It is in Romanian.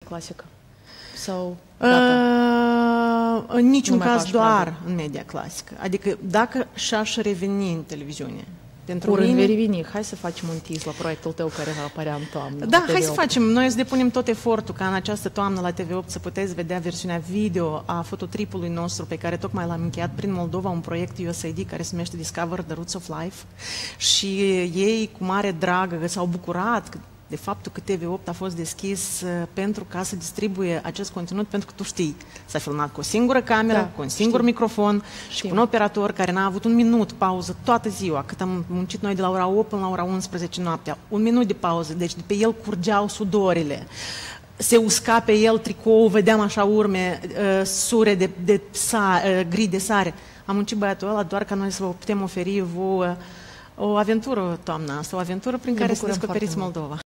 clasică? Sau în niciun Nu mai caz faci doar parte. în media clasică. Adică dacă și-aș reveni în televiziune. Pentru Curând mine... vei reveni. Hai să facem un tease la proiectul tău care va apărea în toamnă. Da, la hai să TV8. facem. Noi să depunem tot efortul ca în această toamnă la TV8 să puteți vedea versiunea video a fototripului nostru pe care tocmai l-am încheiat prin Moldova, un proiect USAID care se numește Discover the Roots of Life. Și ei cu mare drag s-au bucurat de faptul că TV8 a fost deschis pentru ca să distribuie acest conținut, pentru că tu știi, s-a filmat cu o singură cameră, cu un singur microfon și cu un operator care n-a avut un minut pauză toată ziua, cât am muncit noi de la ora 8 până la ora 11 noaptea. Un minut de pauză, deci de pe el curgeau sudorile. Se usca pe el tricou, vedeam așa urme, sure de gri de sare. Am muncit băiatul ăla doar ca noi să vă putem oferi o aventură toamna asta, o aventură prin care să descoperiți Moldova.